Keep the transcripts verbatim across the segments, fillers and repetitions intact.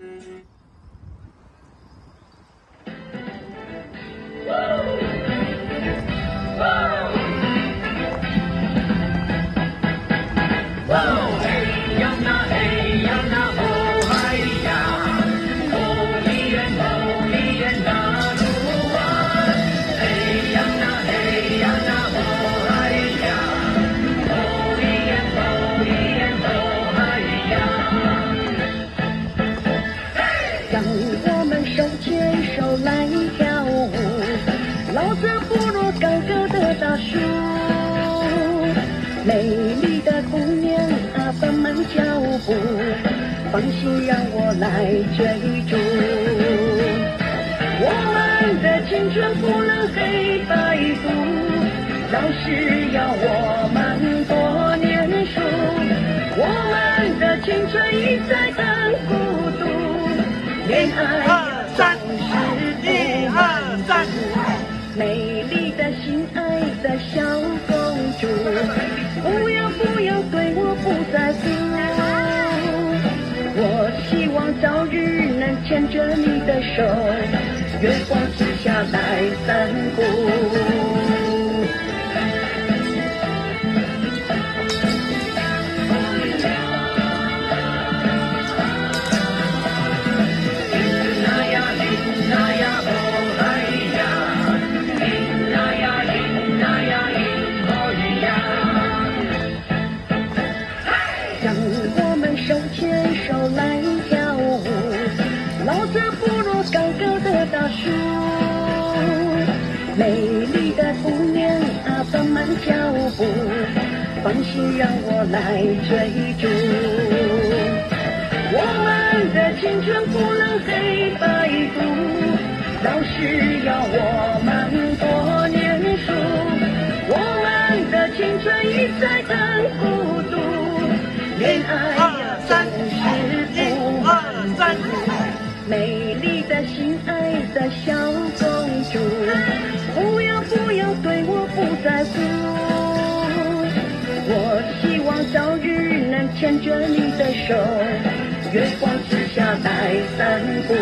让我们手牵手来跳舞，老者部落高高的大树，美丽的姑娘啊，放慢脚步，放心让我来追逐。我们的青春不能黑白读，老师要我们多念书，我们的青春一再的孤独。恋爱总是一二三，美丽的心爱的小公主，不要不要对我不在乎，我希望早日能牵着你的手，月光之下来散步。让我们手牵手来跳舞，老者部落高高的大树，美丽的姑娘啊，放慢脚步，放心让我来追逐。我们的青春不能黑白读，老师要我们多念书，我们的青春一再的孤独。恋爱总是不满足，美丽的心爱的小公主，不要不要对我不在乎，我希望早日能牵着你的手，月光之下来散步。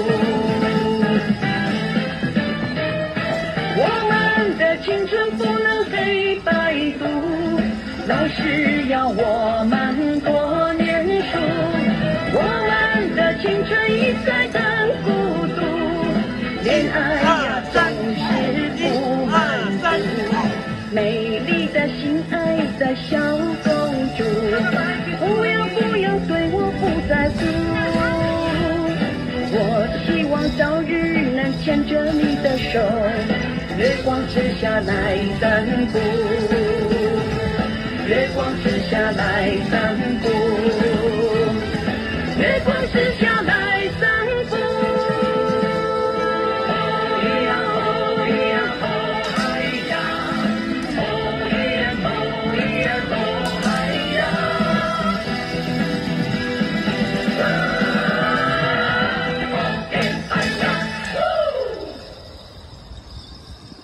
我们的青春不能黑白读，老师要我们多念书，我们的青春一再的孤独，恋爱呀总是不满足，美丽的心爱的小公主，不要不要对我不在乎，我希望早日能牵着你的手，月光之下来散步，月光之下来散步。